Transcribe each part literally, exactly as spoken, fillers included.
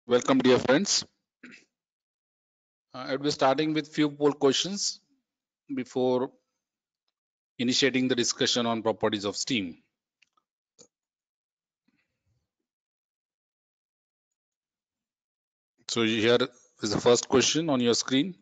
Welcome, dear friends. Uh, I'll be starting with few poll questions before initiating the discussion on properties of steam. So here is the first question on your screen.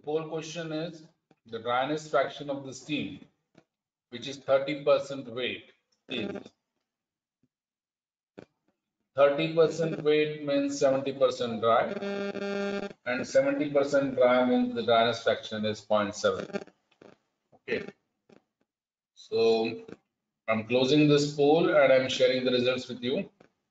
whole question is the dryness fraction of the steam, which is thirty percent weight, is thirty percent weight means seventy percent dry, and seventy percent dry means the dryness fraction is zero point seven. Okay. So I'm closing this poll and I'm sharing the results with you.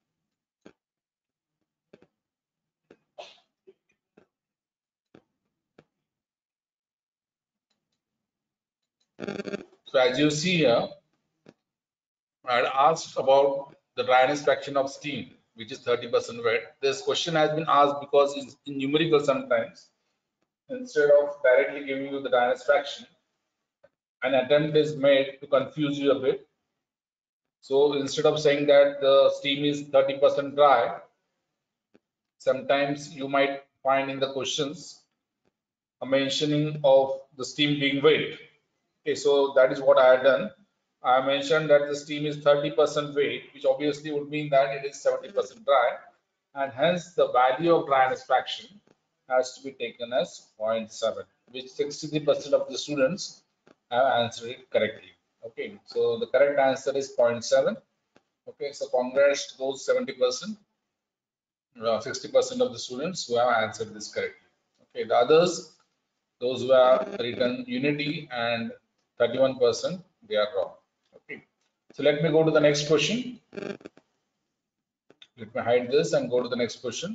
So as you see here, I had asked about the dryness fraction of steam, which is thirty percent weight. This question has been asked because it's in numerical sometimes. Instead of directly giving you the dryness fraction, an attempt is made to confuse you a bit. So instead of saying that the steam is thirty percent dry, sometimes you might find in the questions a mentioning of the steam being weight. Okay, so that is what I have done. I mentioned that the steam is thirty percent weight, which obviously would mean that it is seventy percent dry, and hence the value of dryness fraction has to be taken as zero point seven, which sixty percent of the students have answered it correctly. Okay, so the correct answer is zero point seven. Okay, so congrats to those seventy percent, uh, sixty percent of the students who have answered this correctly. Okay, the others, those who have written unity and thirty-one percent, they are wrong. Okay, so let me go to the next question. Let me hide this and go to the next question.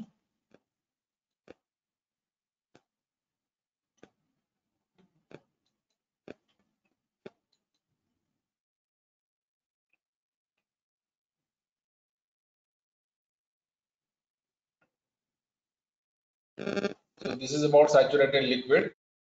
So this is about saturated liquid.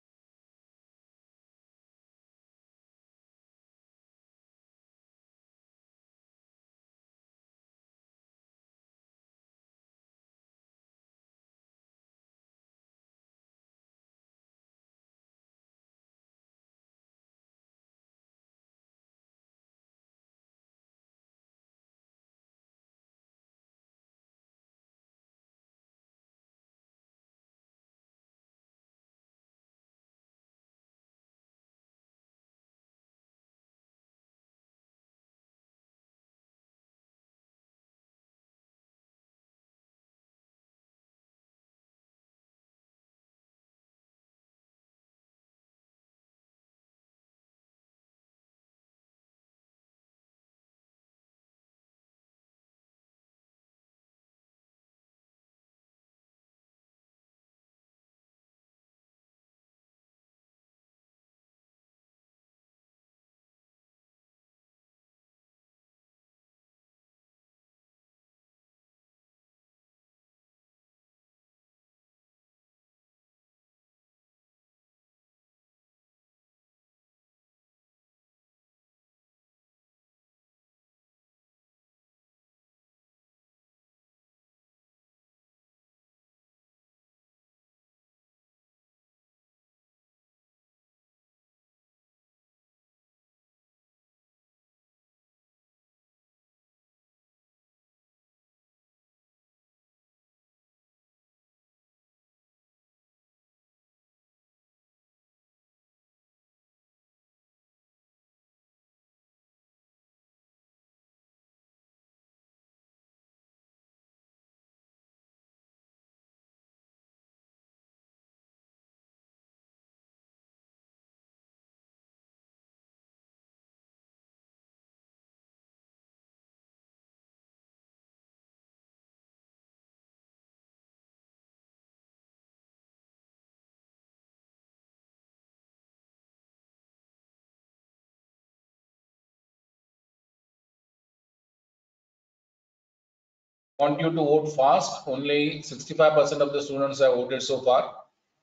I want you to vote fast. Only sixty-five percent of the students have voted so far.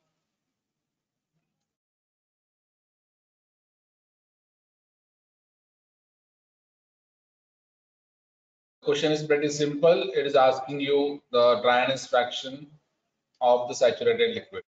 The question is pretty simple. It is asking you the dryness fraction of the saturated liquid.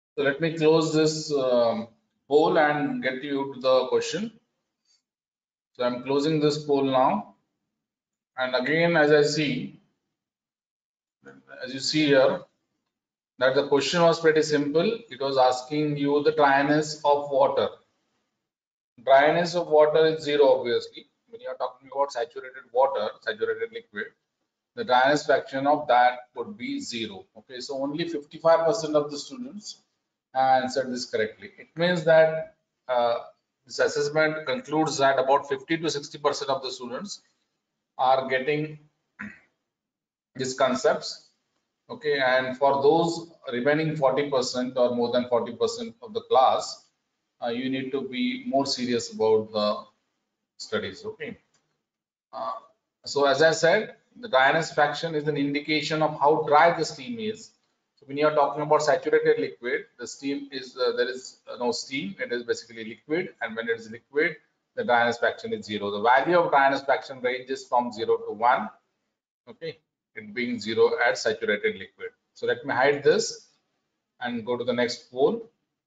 So let me close this um, poll and get you to the question. So I'm closing this poll now. And again, as I see, as you see here, that the question was pretty simple. It was asking you the dryness of water. Dryness of water is zero, obviously. When you are talking about saturated water, saturated liquid, the dryness fraction of that would be zero. Okay, so only fifty-five percent of the students answered this correctly. It means that uh, this assessment concludes that about fifty to sixty percent of the students are getting these concepts. Okay, and for those remaining forty percent or more than forty percent of the class, uh, you need to be more serious about the studies. Okay. Uh, so as I said, the dryness fraction is an indication of how dry the steam is. So when you are talking about saturated liquid, the steam is uh, there is uh, no steam. It is basically liquid, and when it is liquid, the dryness fraction is zero. The value of dryness fraction ranges from zero to one. Okay, it being zero at saturated liquid. So let me hide this and go to the next poll.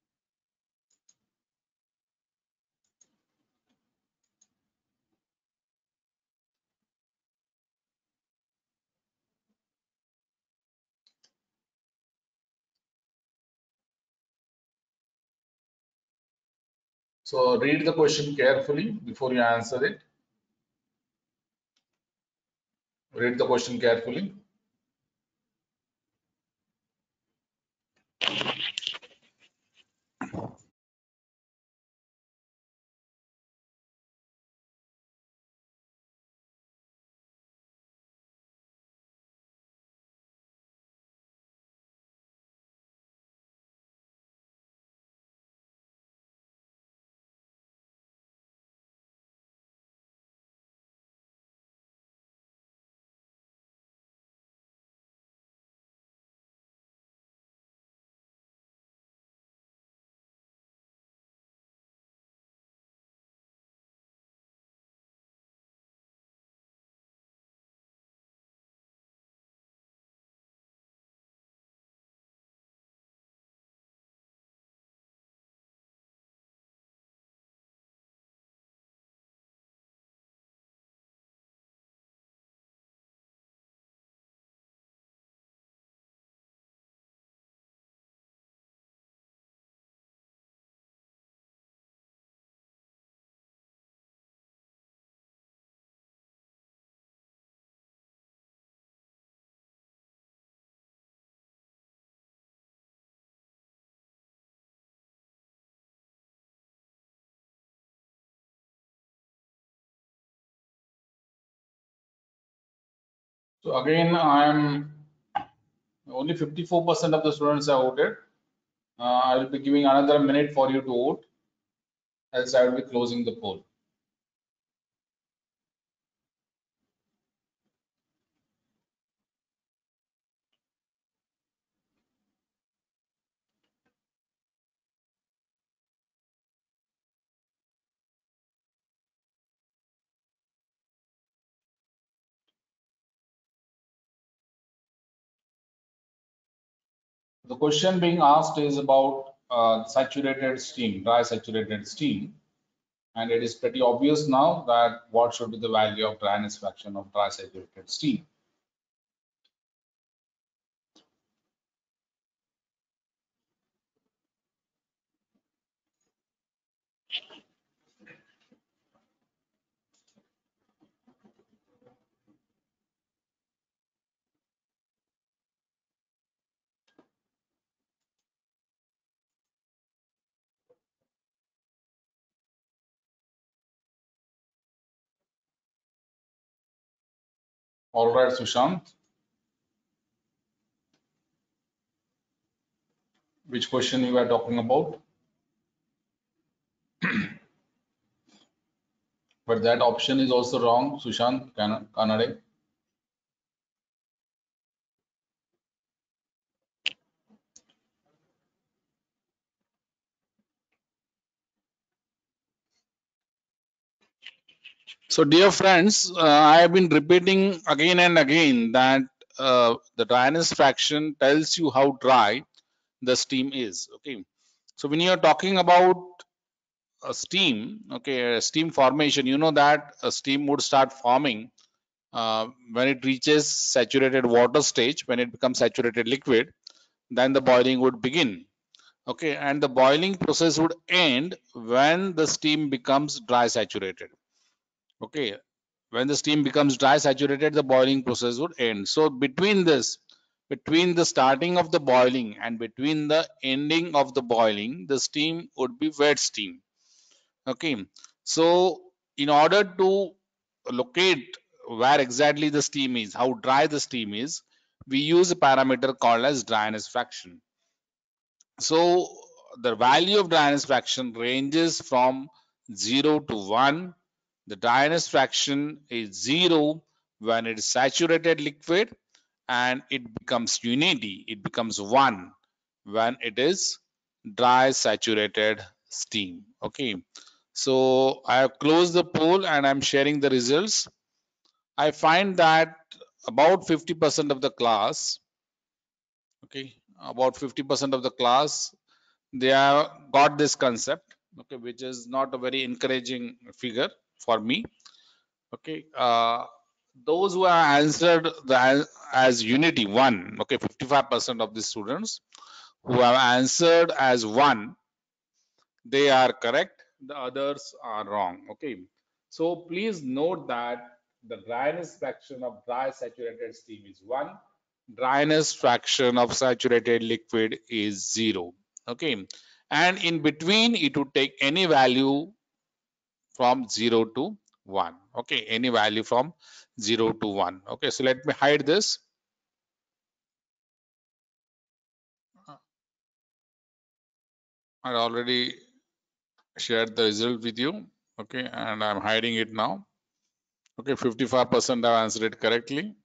So read the question carefully before you answer it. Read the question carefully. So again, I'm only fifty-four percent of the students have voted. Uh, I will be giving another minute for you to vote, else I will be closing the poll. The question being asked is about uh, saturated steam, dry saturated steam. And it is pretty obvious now that what should be the value of dryness fraction of dry saturated steam. All right, Sushant. Which question you are talking about? But that option is also wrong, Sushant Kanade. So, dear friends, uh, I have been repeating again and again that uh, the dryness fraction tells you how dry the steam is. Okay, so when you are talking about a steam, okay, a steam formation, you know that a steam would start forming uh, when it reaches saturated water stage. When it becomes saturated liquid, then the boiling would begin. Okay, and the boiling process would end when the steam becomes dry saturated. Okay, when the steam becomes dry saturated, the boiling process would end. So between this, between the starting of the boiling and between the ending of the boiling, the steam would be wet steam. Okay, so in order to locate where exactly the steam is, how dry the steam is, we use a parameter called as dryness fraction. So the value of dryness fraction ranges from zero to one. The dryness fraction is zero when it is saturated liquid, and it becomes unity, it becomes one when it is dry saturated steam. Okay, so I have closed the poll and I'm sharing the results. I find that about fifty percent of the class, okay, about fifty percent of the class, they have got this concept, okay, which is not a very encouraging figure for me. Okay, uh, those who have answered the as unity one, okay, fifty-five percent of the students who have answered as one, they are correct, the others are wrong. Okay, so please note that the dryness fraction of dry saturated steam is one, dryness fraction of saturated liquid is zero. Okay, and in between it would take any value from zero to one. Okay, any value from zero to one. Okay, so let me hide this. I already shared the result with you. Okay, and I'm hiding it now. Okay, fifty-five percent have answered it correctly.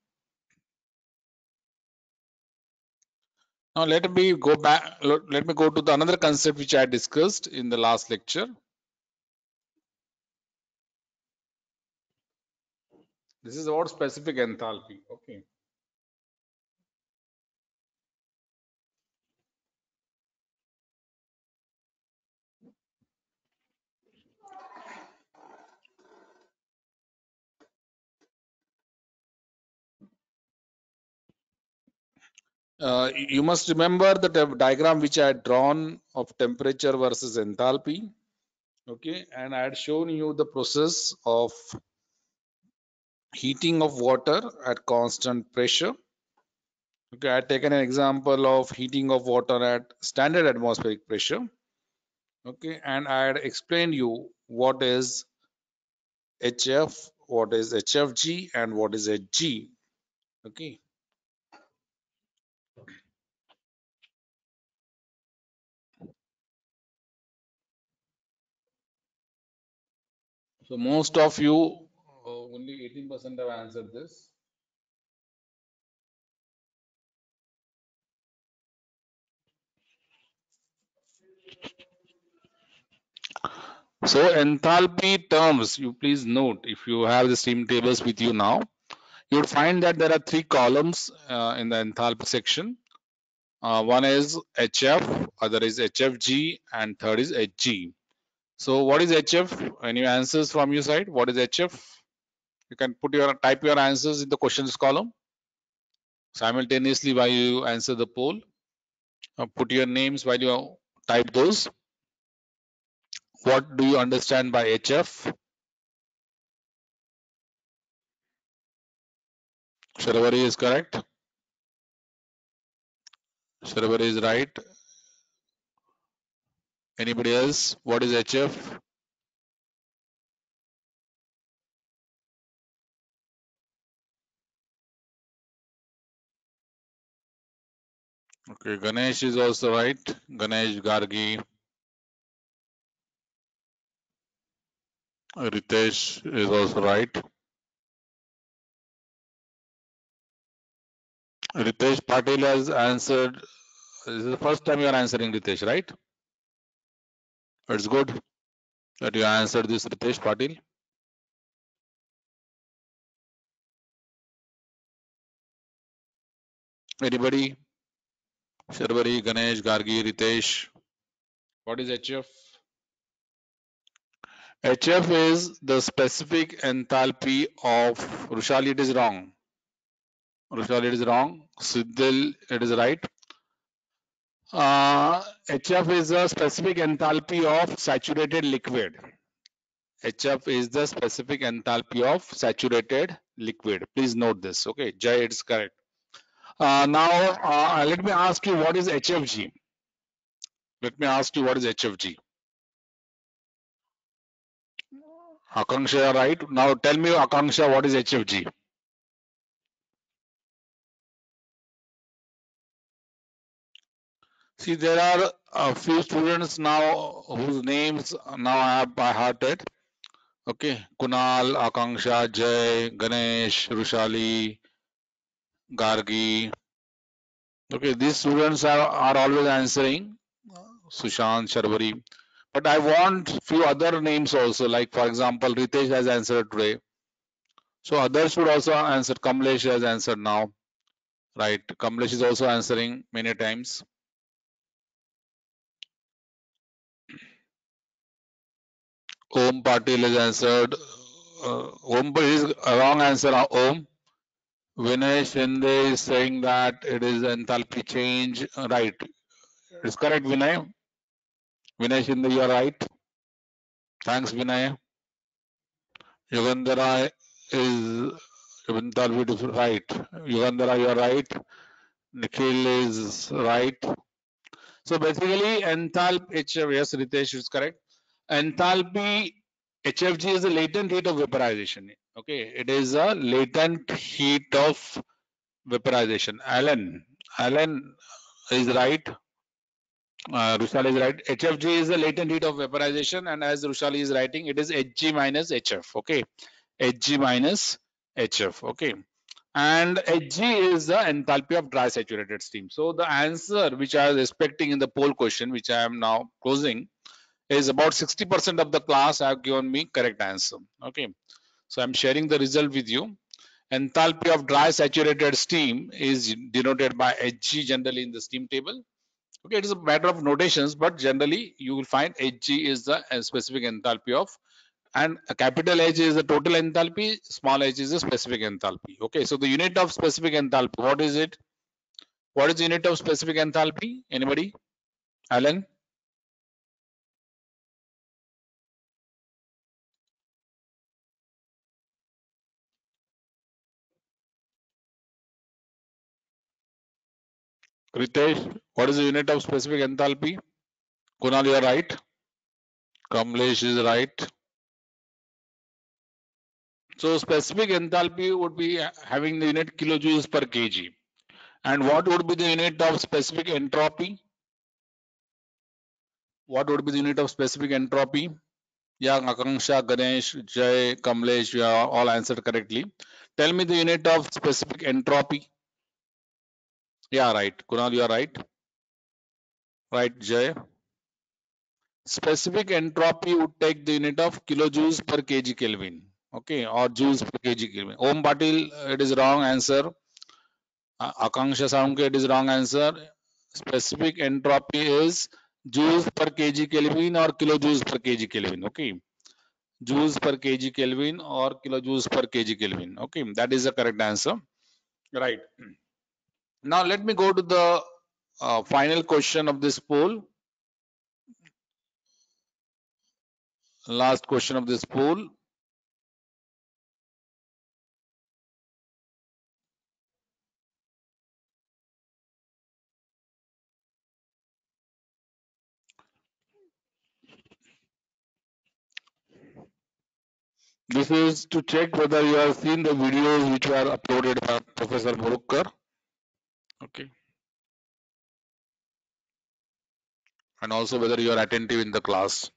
Now let me go back, let me go to the another concept which I discussed in the last lecture. This is about specific enthalpy. Okay. Uh, you must remember the diagram which I had drawn of temperature versus enthalpy. Okay, and I had shown you the process of heating of water at constant pressure. Okay, I had taken an example of heating of water at standard atmospheric pressure. Okay, and I had explained you what is H F, what is H F G, and what is H G. Okay, so most of you, uh, only eighteen percent have answered this. So enthalpy terms, you please note, if you have the steam tables with you now, you would find that there are three columns uh, in the enthalpy section. Uh, one is H F, other is H F G, and third is H G. So what is H F? Any answers from your side? What is H F? You can put your type your answers in the questions column simultaneously while you answer the poll. Uh, put your names while you type those. What do you understand by H F? Sharavari is correct. Sharavari is right. Anybody else? What is H F? Okay, Ganesh is also right. Ganesh Gargi. Ritesh is also right. Ritesh Patil has answered. This is the first time you are answering, Ritesh, right? It's good that you answered this, Ritesh Patil. Anybody? Sharbari, Ganesh, Gargi, Ritesh. What is H F? H F is the specific enthalpy of Rushali. It is wrong. Rushali, it is wrong. Siddhil, it is right. Uh, H F is the specific enthalpy of saturated liquid. H F is the specific enthalpy of saturated liquid. Please note this. Okay, Jay, it's correct. Uh, now, uh, let me ask you what is H F G? Let me ask you what is H F G? Akanksha, right? Now, tell me, Akanksha, what is H F G? See, there are a few students now whose names now I have by hearted. Okay, Kunal, Akanksha, Jay, Ganesh, Rushali, Gargi. Okay, these students are, are always answering. Sushant, Sharbari. But I want few other names also, like for example, Ritesh has answered today. So others should also answer. Kamlesh has answered now. Right. Kamlesh is also answering many times. Om Patil has answered. Uh, Om is a wrong answer. uh, Om. Vinay Shinde is saying that it is enthalpy change. Uh, Right. It's correct, Vinay. Vinay Shinde, you are right. Thanks, Vinay. Yugandhara is enthalpy is right. Yugandhara, you are right. Nikhil is right. So basically, enthalpy H F, yes, Ritesh is correct. Enthalpy H F G is the latent heat of vaporization. Okay, it is a latent heat of vaporization. Alan, Alan is right. Uh, Rushali is right. H F G is the latent heat of vaporization, and as Rushali is writing, it is Hg minus Hf. Okay, Hg minus Hf. Okay, and Hg is the enthalpy of dry saturated steam. So the answer which I was expecting in the poll question, which I am now closing, is about sixty percent of the class have given me correct answer. Okay, so I'm sharing the result with you. Enthalpy of dry saturated steam is denoted by Hg generally in the steam table. Okay, it is a matter of notations, but generally you will find Hg is the uh, specific enthalpy of, and a capital H is the total enthalpy, small h is the specific enthalpy. Okay, so the unit of specific enthalpy, what is it? What is the unit of specific enthalpy? Anybody? Alan? Ritesh, what is the unit of specific enthalpy? Kunal, you are right. Kamlesh is right. So specific enthalpy would be having the unit kilojoules per kg. And what would be the unit of specific entropy? What would be the unit of specific entropy? Yeah, Akanksha, Ganesh, Jay, Kamlesh, you have all answered correctly. Tell me the unit of specific entropy. Yeah, right. Kunal, you are right. Right, Jay. Specific entropy would take the unit of kilojoules per kg Kelvin. Okay, or joules per kg Kelvin. Om Patil, it is wrong answer. Uh, Akanksha Soundke, it is wrong answer. Specific entropy is joules per kg Kelvin or kilojoules per kg Kelvin. Okay, joules per kg Kelvin or kilojoules per kg Kelvin. Okay, that is the correct answer. Right. Now let me go to the uh, final question of this poll. Last question of this poll. This is to check whether you have seen the videos which were uploaded by Professor Murukkar. Okay. And also whether you are attentive in the class.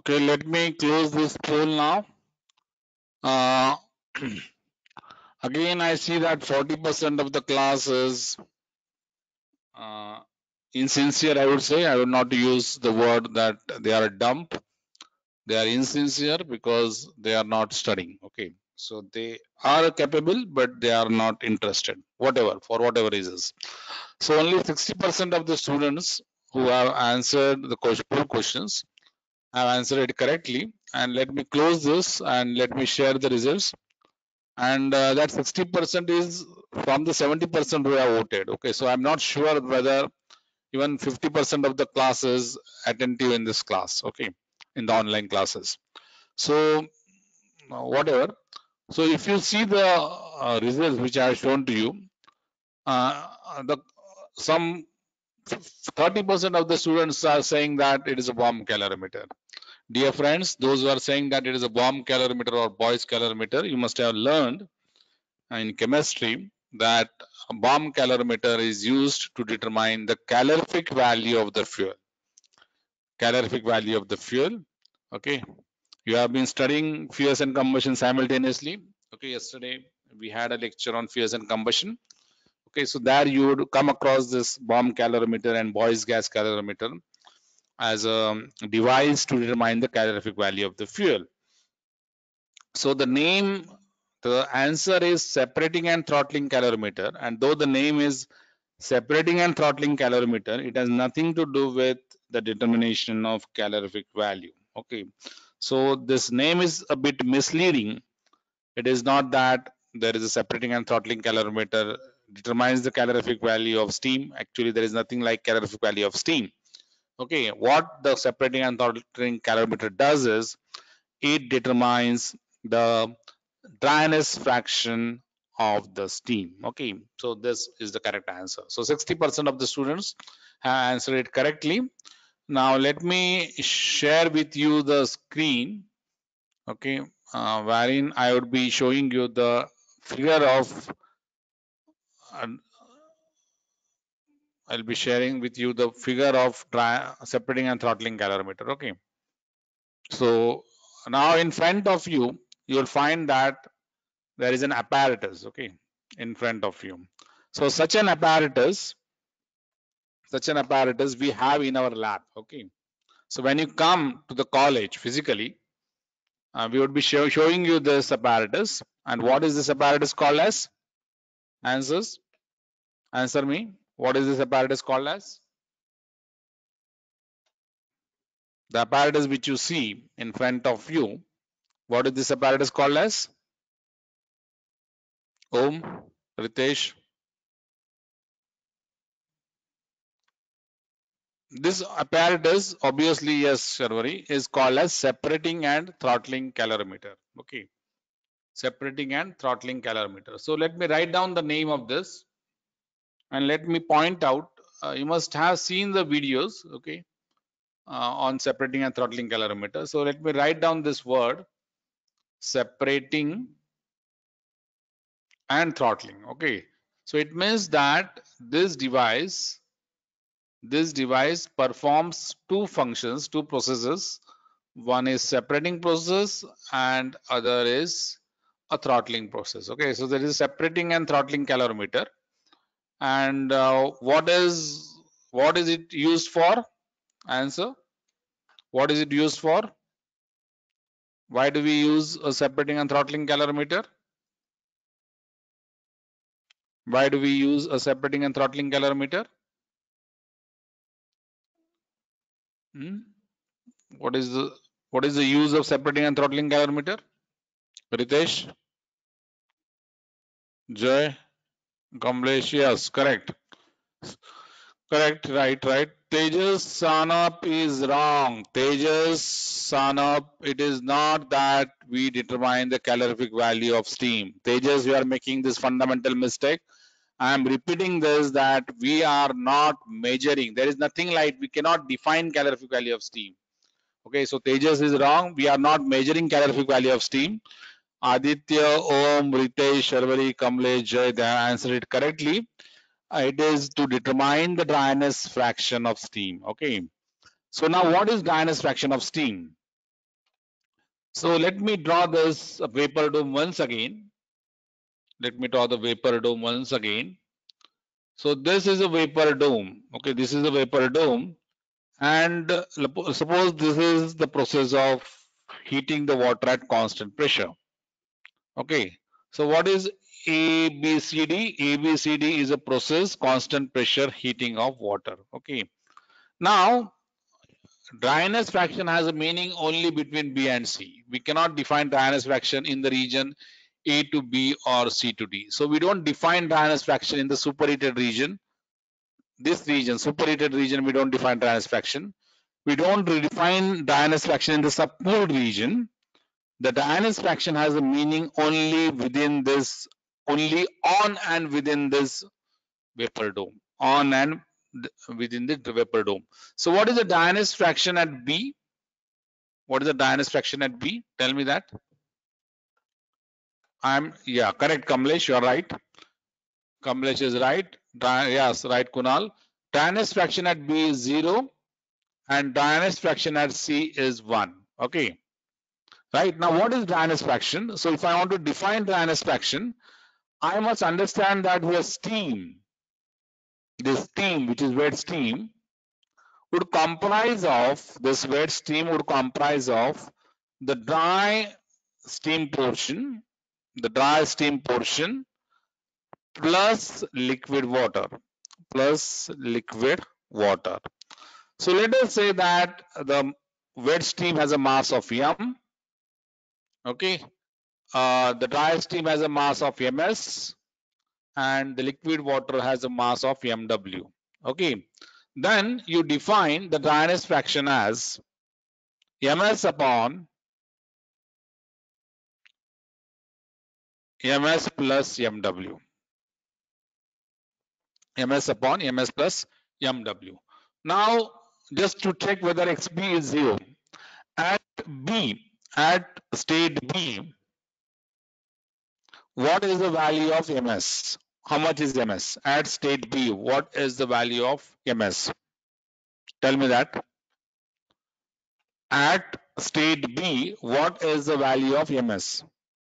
Okay, let me close this poll now. Uh, again, I see that forty percent of the class is uh, insincere, I would say. I would not use the word that they are a dump. They are insincere because they are not studying. Okay, so they are capable, but they are not interested, whatever, for whatever reasons. So only sixty percent of the students who have answered the question, poll questions have answered it correctly. And let me close this and let me share the results. And uh, that sixty percent is from the seventy percent who have voted. Okay, so I'm not sure whether even fifty percent of the class is attentive in this class. Okay, in the online classes. So uh, whatever. So if you see the uh, results which I have shown to you, uh, the some thirty percent of the students are saying that it is a bomb calorimeter. Dear friends, those who are saying that it is a bomb calorimeter or Boyce calorimeter, you must have learned in chemistry that a bomb calorimeter is used to determine the calorific value of the fuel. Calorific value of the fuel. Okay. You have been studying fuels and combustion simultaneously. Okay. Yesterday we had a lecture on fuels and combustion. Okay. So there you would come across this bomb calorimeter and Boyce gas calorimeter as a device to determine the calorific value of the fuel. So the name, the answer is separating and throttling calorimeter. And though the name is separating and throttling calorimeter, it has nothing to do with the determination of calorific value. Okay. So this name is a bit misleading. It is not that there is a separating and throttling calorimeter determines the calorific value of steam. Actually, there is nothing like calorific value of steam. Okay. What the separating and throttling calorimeter does is it determines the dryness fraction of the steam. Okay, so this is the correct answer. So sixty percent of the students have answered it correctly. Now let me share with you the screen. Okay, uh, wherein I would be showing you the figure of uh, I'll be sharing with you the figure of dry, separating and throttling calorimeter. Okay, so now in front of you, you'll find that there is an apparatus, okay, in front of you. So such an apparatus, such an apparatus we have in our lab, okay. So when you come to the college physically, uh, we would be show, showing you this apparatus. And what is this apparatus called as? Answers? Answer me. What is this apparatus called as? The apparatus which you see in front of you, what is this apparatus called as? Om, Ritesh. This apparatus, obviously, yes, Sharvari, is called as separating and throttling calorimeter. Okay, separating and throttling calorimeter. So let me write down the name of this and let me point out. Uh, you must have seen the videos, okay, uh, on separating and throttling calorimeter. So let me write down this word, separating and throttling. Okay, so it means that this device, this device performs two functions, two processes. One is separating process and other is a throttling process. Okay, so there is separating and throttling calorimeter. And uh, what is what is it used for? Answer. What is it used for? Why do we use a separating and throttling calorimeter? Why do we use a separating and throttling calorimeter? Hmm? What is the what is the use of separating and throttling calorimeter? Ritesh, Jay, Kamlesh, yes, correct. Correct, right, right. Tejas Sanap is wrong. Tejas Sanap, it is not that we determine the calorific value of steam. Tejas, you are making this fundamental mistake. I am repeating this that we are not measuring. There is nothing like we cannot define calorific value of steam. Okay, so Tejas is wrong. We are not measuring calorific value of steam. Aditya, Om, Ritesh, Sharvari, Kamlesh, Jay, they have answered it correctly. It is to determine the dryness fraction of steam. Okay. So now what is dryness fraction of steam? So let me draw this vapor dome once again. Let me draw the vapor dome once again. So this is a vapor dome. Okay, this is a vapor dome. And uh, lepo- suppose this is the process of heating the water at constant pressure. Okay, so what is A B C D? A B C D is a process constant pressure heating of water. Okay, now dryness fraction has a meaning only between B and C. We cannot define dryness fraction in the region A to B or C to D. So we don't define dryness fraction in the superheated region. This region, superheated region, we don't define dryness fraction. We don't redefine dryness fraction in the subcooled region. The dryness fraction has a meaning only within this, only on and within this vapor dome, on and within the vapor dome. So what is the dryness fraction at B? What is the dryness fraction at B? Tell me that. I'm, yeah, correct, Kamlesh, you're right. Kamlesh is right. Dry, yes, right, Kunal. Dryness fraction at B is zero and dryness fraction at C is one. Okay. Right now, what is dryness fraction? So if I want to define dryness fraction, I must understand that here steam, this steam, which is wet steam, would comprise of, this wet steam would comprise of the dry steam portion, the dry steam portion plus liquid water, plus liquid water. So let us say that the wet steam has a mass of m, okay, uh, the dry steam has a mass of ms, and the liquid water has a mass of mw. Okay, then you define the dryness fraction as ms upon ms plus mw, ms upon ms plus mw. Now just to check whether xb is zero, at b, at state b, what is the value of ms? How much is ms at state b? What is the value of ms? Tell me that. At state B, what is the value of ms?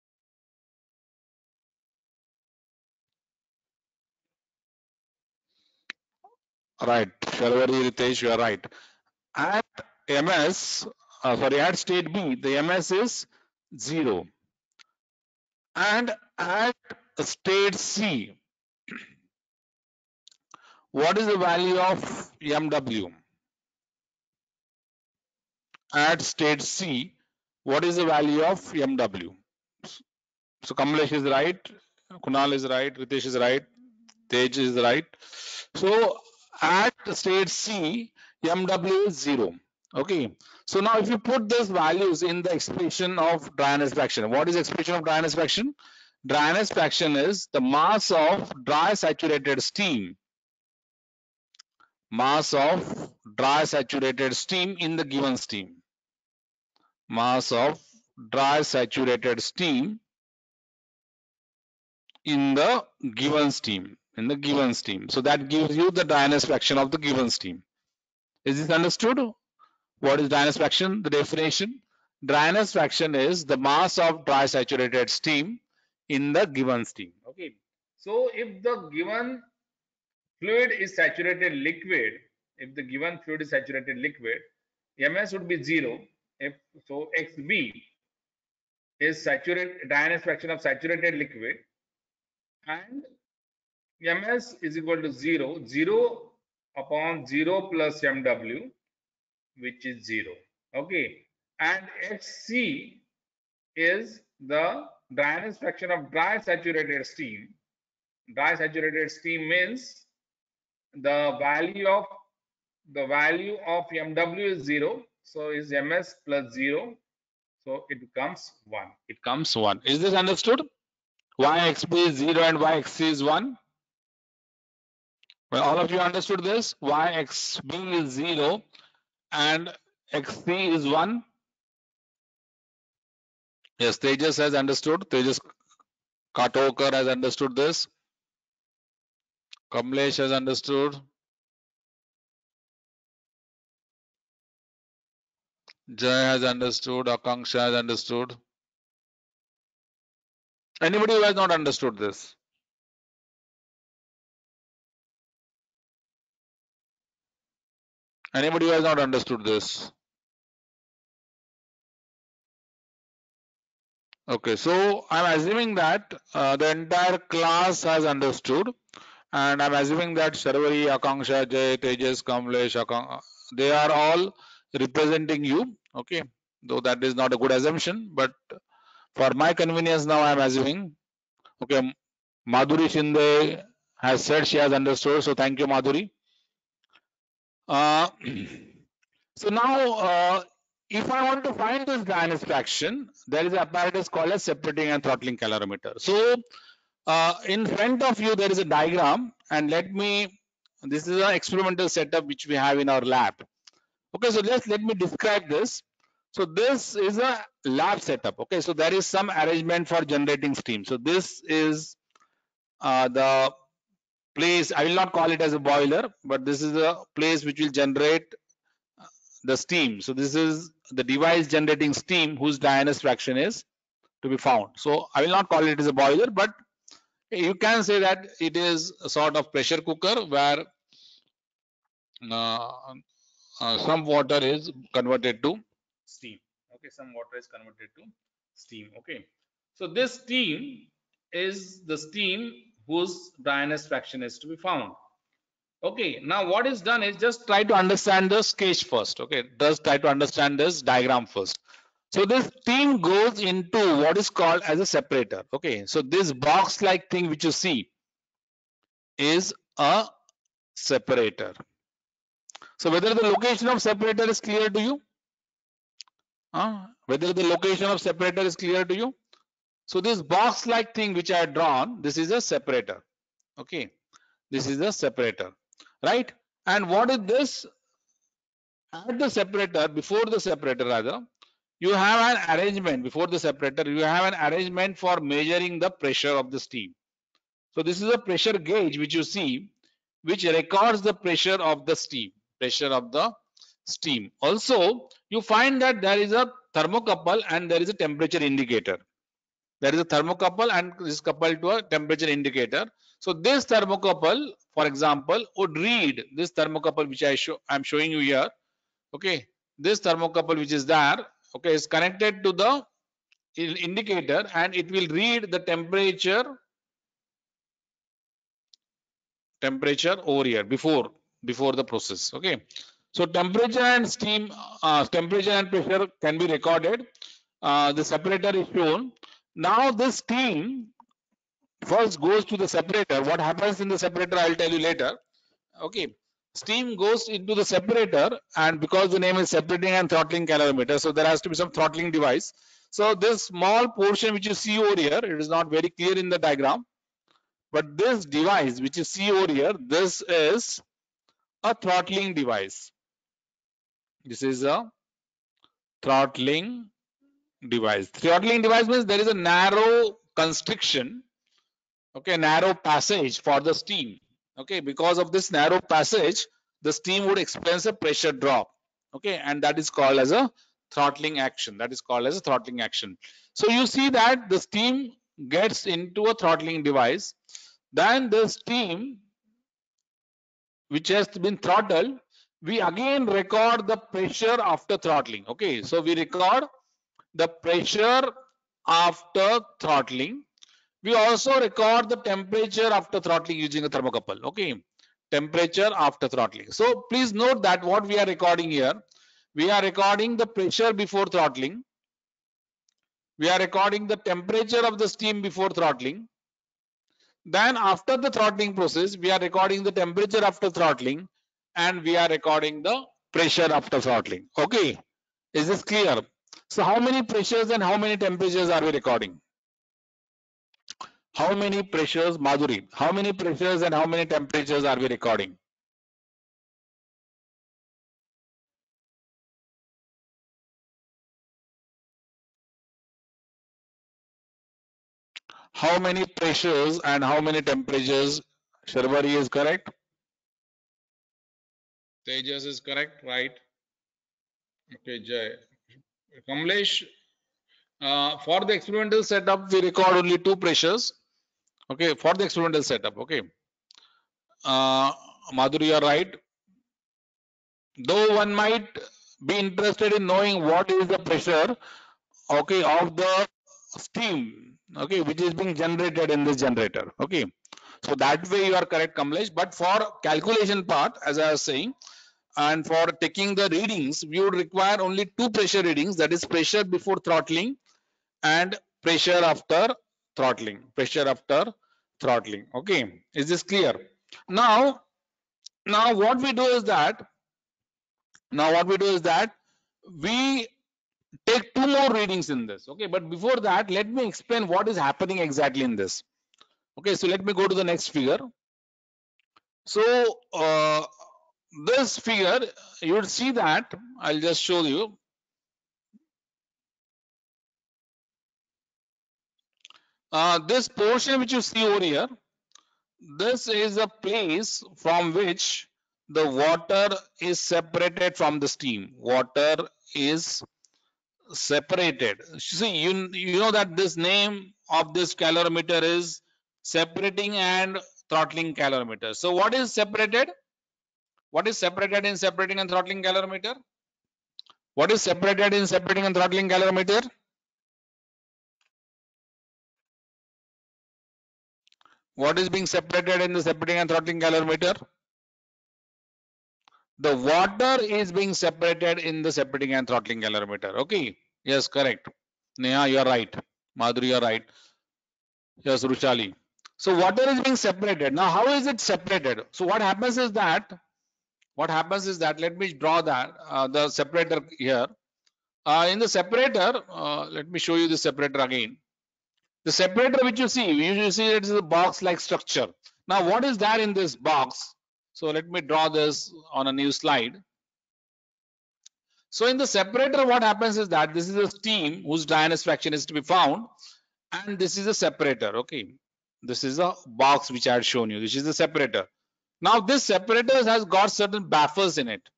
Right, Sharwari, Ritesh, you are right. At ms, uh, sorry, at state B, the ms is zero. And at state C, what is the value of mw? At state C, what is the value of mw? So Kamlesh is right, Kunal is right, Ritesh is right, Tej is right. So at state C, mw is zero. Okay. So now if you put these values in the expression of dryness fraction, what is expression of dryness fraction? Dryness fraction is the mass of dry saturated steam, mass of dry saturated steam in the given steam, mass of dry saturated steam in the given steam, in the given steam. So that gives you the dryness fraction of the given steam. Is this understood? What is dryness fraction? The definition: dryness fraction is the mass of dry saturated steam in the given steam. Okay. So if the given fluid is saturated liquid, if the given fluid is saturated liquid, ms would be zero. If so, xb is saturated dryness fraction of saturated liquid, and ms is equal to zero. zero upon zero plus mw, which is zero. Okay, and xc is the dryness fraction of dry saturated steam. Dry saturated steam means the value of the value of mw is zero, so is ms plus zero, so it becomes one. It comes one. Is this understood? Why xb is zero and why xc is one? Well, all of you understood this? Why xb is zero and xc is one? Yes, Tejas has understood. Tejas Katokar has understood this. Kamlesh has understood. Jay has understood. Akanksha has understood. Anybody who has not understood this? Anybody who has not understood this? Okay, so I'm assuming that uh, the entire class has understood, and I'm assuming that Sharvari, Akanksha, Jay, Tejas, Kamlesh, Akang, they are all representing you. Okay, though that is not a good assumption, but for my convenience now I'm assuming. Okay, Madhuri Shinde has said she has understood, so thank you, Madhuri. Uh, so now, uh, if I want to find this Dyna's fraction, there is an apparatus called as separating and throttling calorimeter. So uh, in front of you, there is a diagram, and let me, this is an experimental setup which we have in our lab. Okay, so just let me describe this. So this is a lab setup. Okay, so there is some arrangement for generating steam. So this is uh, the place, I will not call it as a boiler, but this is a place which will generate the steam. So this is the device generating steam whose Dyna's fraction is to be found. So I will not call it as a boiler, but you can say that it is a sort of pressure cooker where uh, uh, some water is converted to steam. Okay, some water is converted to steam. Okay, so this steam is the steam whose Dyna's fraction is to be found. Okay, now what is done is just try to understand the sketch first. Okay, just try to understand this diagram first. So this steam goes into what is called as a separator. Okay, so this box like thing which you see is a separator. So whether the location of separator is clear to you? Uh, whether the location of separator is clear to you? So this box like thing which I have drawn, this is a separator. Okay, this is a separator, right? And what is this? At the separator, before the separator rather, you have an arrangement, before the separator, you have an arrangement for measuring the pressure of the steam. So this is a pressure gauge which you see, which records the pressure of the steam, pressure of the steam. Also, you find that there is a thermocouple and there is a temperature indicator. There is a thermocouple and is coupled to a temperature indicator. So this thermocouple, for example, would read this thermocouple which I show, I'm showing you here. Okay, this thermocouple which is there, okay, is connected to the indicator and it will read the temperature temperature over here before before the process. Okay, so temperature and steam uh, temperature and pressure can be recorded. Uh, the separator is shown. Now this steam first goes to the separator. What happens in the separator I'll tell you later. Okay, steam goes into the separator, and because the name is separating and throttling calorimeter, so there has to be some throttling device. So this small portion which you see over here, it is not very clear in the diagram, but this device which you see over here, this is a throttling device. This is a throttling device. Throttling device means there is a narrow constriction, okay, narrow passage for the steam. Okay, because of this narrow passage, the steam would experience a pressure drop. Okay, and that is called as a throttling action. That is called as a throttling action. So you see that the steam gets into a throttling device, then the steam which has been throttled, we again record the pressure after throttling. Okay, so we record the pressure after throttling. We also record the temperature after throttling using a thermocouple. Okay, temperature after throttling. So please note that what we are recording here, we are recording the pressure before throttling. We are recording the temperature of the steam before throttling. Then after the throttling process, we are recording the temperature after throttling, and we are recording the pressure after throttling. Okay, is this clear? So how many pressures and how many temperatures are we recording? How many pressures, Madhuri? How many pressures and how many temperatures are we recording? How many pressures and how many temperatures? Sharvari is correct. Tejas is correct, right? Okay, Jay. Kamlesh, uh, for the experimental setup, we record only two pressures. Okay, for the experimental setup. Okay, uh, Madhuri, you are right. Though one might be interested in knowing what is the pressure, okay, of the steam, okay, which is being generated in this generator. Okay, so that way you are correct, Kamlesh. But for calculation part, as I was saying, and for taking the readings, we would require only two pressure readings, that is pressure before throttling and pressure after throttling. Pressure after throttling. Okay, is this clear? Now, now what we do is that now what we do is that we take two more readings in this. Okay, but before that, let me explain what is happening exactly in this. Okay, so let me go to the next figure. So uh, this figure, you would see that I'll just show you. Uh, this portion which you see over here, this is a place from which the water is separated from the steam. Water is separated. See, you, you know that this name of this calorimeter is separating and throttling calorimeter. So what is separated? What is separated in separating and throttling calorimeter? What is separated in separating and throttling calorimeter? What is being separated in the separating and throttling calorimeter? The water is being separated in the separating and throttling calorimeter. Okay. Yes, correct. Neha, you are right. Madhuri, you are right. Yes, Ruchali. So water is being separated. Now, how is it separated? So what happens is that, what happens is that, let me draw that, uh, the separator here. Uh, in the separator, uh, let me show you the separator again. The separator which you see, you usually see it is a box-like structure. Now, what is there in this box? So let me draw this on a new slide. So in the separator, what happens is that this is a steam whose dryness fraction is to be found, and this is a separator. Okay, this is a box which I had shown you. This is the separator. Now this separator has got certain baffles in it.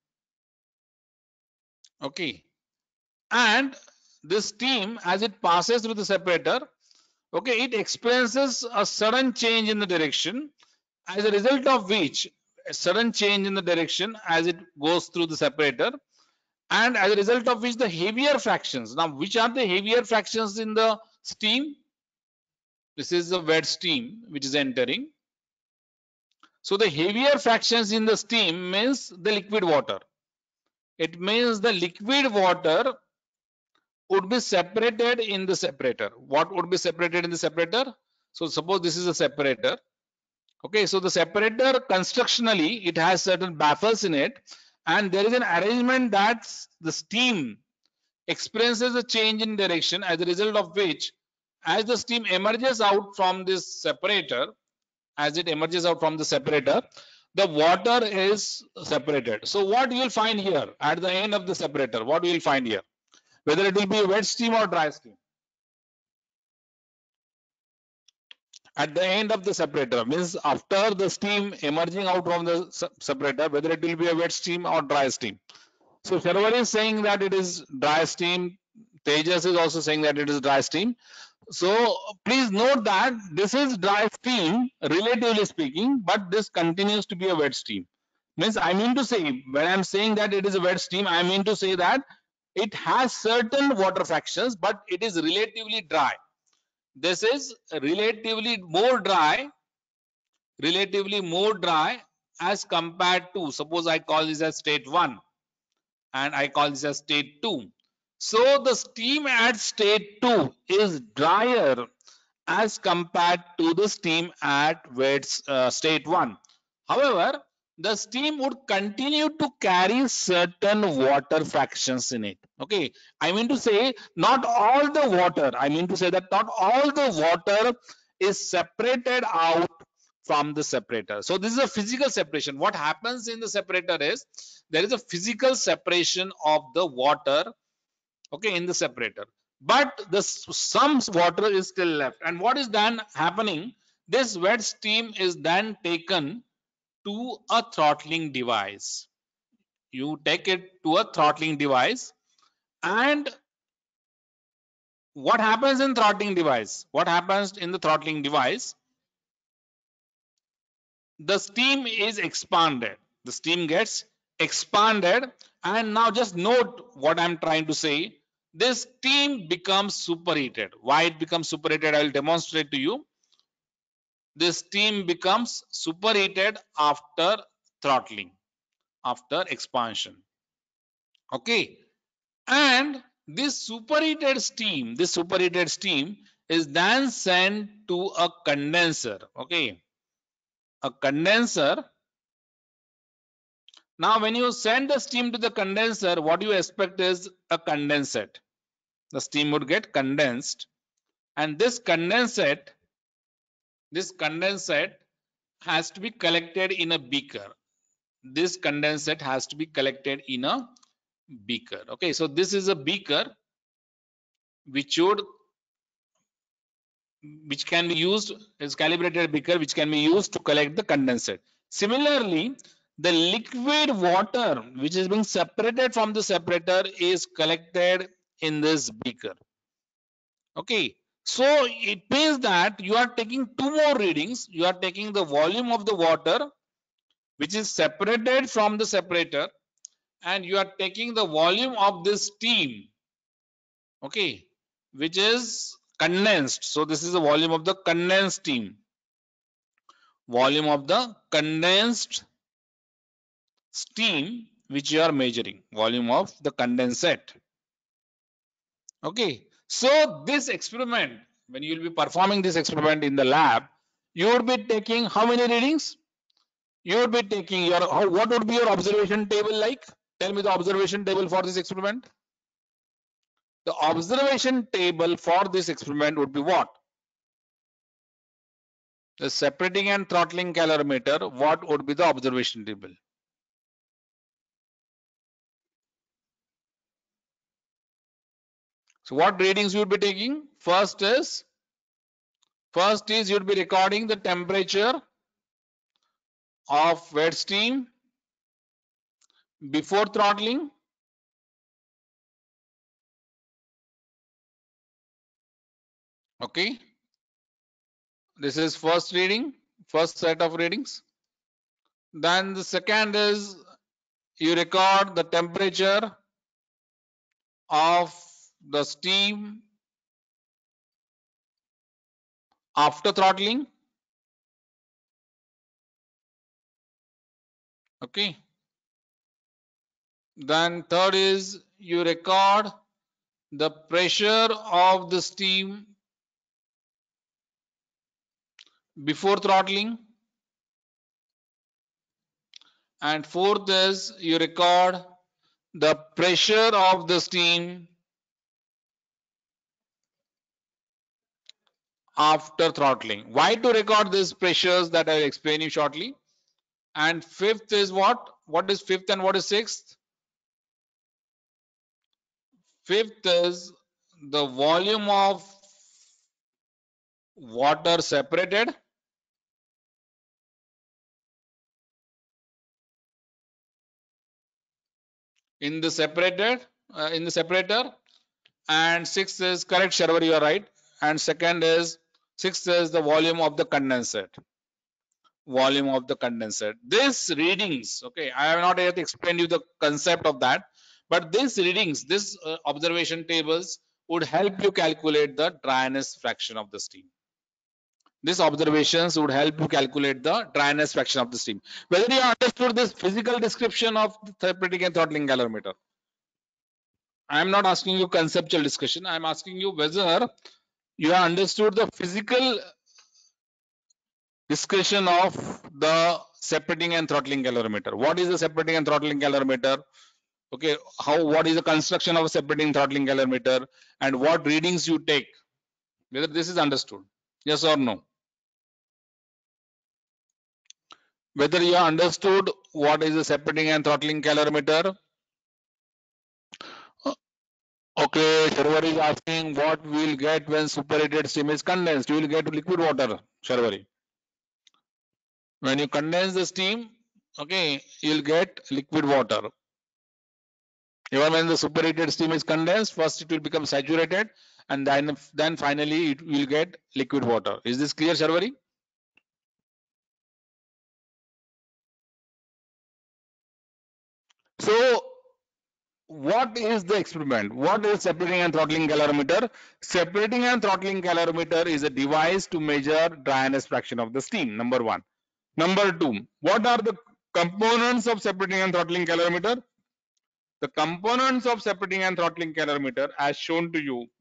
Okay, and this steam, as it passes through the separator, okay, it experiences a sudden change in the direction, as a result of which a sudden change in the direction as it goes through the separator, and as a result of which the heavier fractions. Now, which are the heavier fractions in the steam? This is the wet steam which is entering. So the heavier fractions in the steam means the liquid water. It means the liquid water would be separated in the separator. What would be separated in the separator? So suppose this is a separator. Okay, so the separator constructionally, it has certain baffles in it, and there is an arrangement that the steam experiences a change in direction, as a result of which, as the steam emerges out from this separator, as it emerges out from the separator, the water is separated. So what you will find here at the end of the separator, what you will find here, whether it will be wet steam or dry steam, at the end of the separator, means after the steam emerging out from the separator, whether it will be a wet steam or dry steam. So Sharwari is saying that it is dry steam. Tejas is also saying that it is dry steam. So please note that this is dry steam, relatively speaking, but this continues to be a wet steam. Means I mean to say, when I'm saying that it is a wet steam, I mean to say that it has certain water fractions, but it is relatively dry. This is relatively more dry, relatively more dry as compared to, suppose I call this as state one and I call this as state two. So the steam at state two is drier as compared to the steam at wet uh, state one. However, the steam would continue to carry certain water fractions in it. Okay, I mean to say not all the water, I mean to say that not all the water is separated out from the separator. So this is a physical separation. What happens in the separator is there is a physical separation of the water, okay, in the separator, but the some water is still left. And what is then happening? This wet steam is then taken to a throttling device. You take it to a throttling device, and what happens in throttling device? What happens in the throttling device? The steam is expanded. The steam gets expanded, and now just note what I'm trying to say. This steam becomes superheated. Why it becomes superheated? I will demonstrate to you. This steam becomes superheated after throttling, after expansion. Okay, and this superheated steam, this superheated steam is then sent to a condenser. Okay, a condenser. Now, when you send the steam to the condenser, what you expect is a condensate. The steam would get condensed, and this condensate, this condensate has to be collected in a beaker. This condensate has to be collected in a beaker. Okay, so this is a beaker which would which can be used is calibrated beaker which can be used to collect the condensate. Similarly, the liquid water which is being separated from the separator is collected in this beaker. Okay, so it means that you are taking two more readings. You are taking the volume of the water which is separated from the separator, and you are taking the volume of this steam, okay, which is condensed. So this is the volume of the condensed steam, volume of the condensed steam which you are measuring, volume of the condensate. Okay, so this experiment, when you will be performing this experiment in the lab, you would be taking how many readings? You would be taking your, how, what would be your observation table like? Tell me the observation table for this experiment. The observation table for this experiment would be what? The separating and throttling calorimeter, what would be the observation table? So what readings you would be taking? First is, first is you would be recording the temperature of wet steam before throttling. Okay. This is first reading, first set of readings. Then the second is you record the temperature of the steam after throttling. Okay. Then third is you record the pressure of the steam before throttling. And fourth is you record the pressure of the steam after throttling. Why to record these pressures, that I will explain you shortly. And fifth is what? What is fifth and what is sixth? Fifth is the volume of water separated in the separated uh, in the separator. And sixth is correct, Sharwari, you are right. And second is sixth is the volume of the condensate. Volume of the condensate. These readings, okay, I have not yet explained you the concept of that, but these readings, this uh, observation tables would help you calculate the dryness fraction of the steam. These observations would help you calculate the dryness fraction of the steam. Whether you understood this physical description of the separating and throttling calorimeter, I am not asking you conceptual discussion. I am asking you whether you have understood the physical discussion of the separating and throttling calorimeter. What is the separating and throttling calorimeter? Okay, how, what is the construction of a separating throttling calorimeter, and what readings you take? Whether this is understood, yes or no? Whether you have understood what is the separating and throttling calorimeter? Okay, Sharwari is asking what we will get when superheated steam is condensed. You will get liquid water, Sharwari. When you condense the steam, okay, you will get liquid water. Even when the superheated steam is condensed, first it will become saturated, and then then finally it will get liquid water. Is this clear, Sharvari? So what is the experiment? What is separating and throttling calorimeter? Separating and throttling calorimeter is a device to measure dryness fraction of the steam. Number one. Number two, what are the components of separating and throttling calorimeter? The components of separating and throttling calorimeter, as shown to you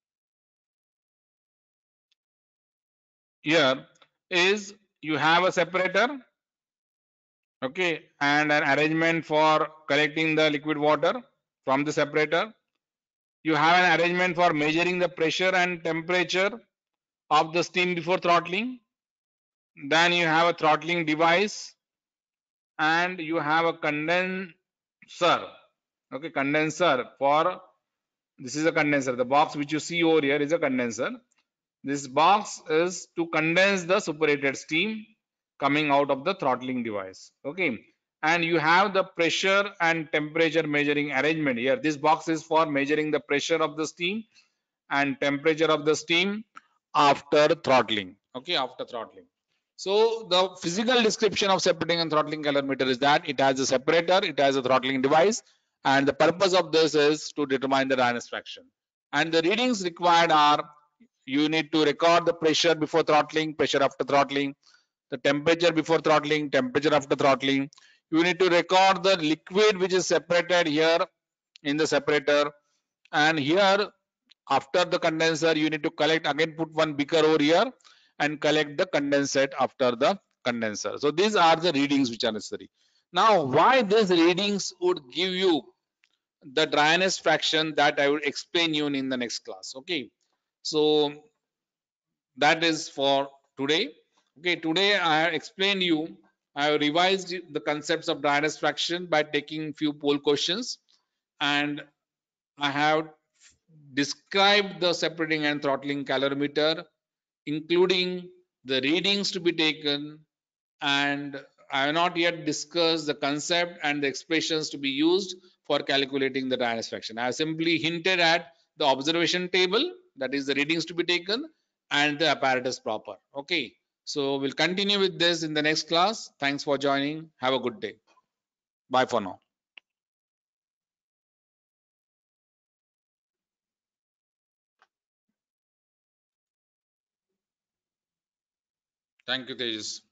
here, is you have a separator, okay, and an arrangement for collecting the liquid water from the separator. You have an arrangement for measuring the pressure and temperature of the steam before throttling. Then you have a throttling device, and you have a condenser, okay, condenser for, this is a condenser. The box which you see over here is a condenser. This box is to condense the superheated steam coming out of the throttling device, okay. And you have the pressure and temperature measuring arrangement here. This box is for measuring the pressure of the steam and temperature of the steam after throttling, okay, after throttling. So the physical description of separating and throttling calorimeter is that it has a separator, it has a throttling device, and the purpose of this is to determine the dryness fraction. And the readings required are, you need to record the pressure before throttling, pressure after throttling, the temperature before throttling, temperature after throttling. You need to record the liquid which is separated here in the separator, and here after the condenser you need to collect, again put one beaker over here and collect the condensate after the condenser. So these are the readings which are necessary. Now why these readings would give you the dryness fraction, that I will explain you in the next class, okay. So that is for today, okay. Today I have explained you, I have revised the concepts of dryness fraction by taking few poll questions, and I have described the separating and throttling calorimeter, including the readings to be taken, and I have not yet discussed the concept and the expressions to be used for calculating the dryness fraction. I have simply hinted at the observation table, that is the readings to be taken, and the apparatus proper. Okay. So we'll continue with this in the next class. Thanks for joining. Have a good day. Bye for now. Thank you, Tejas.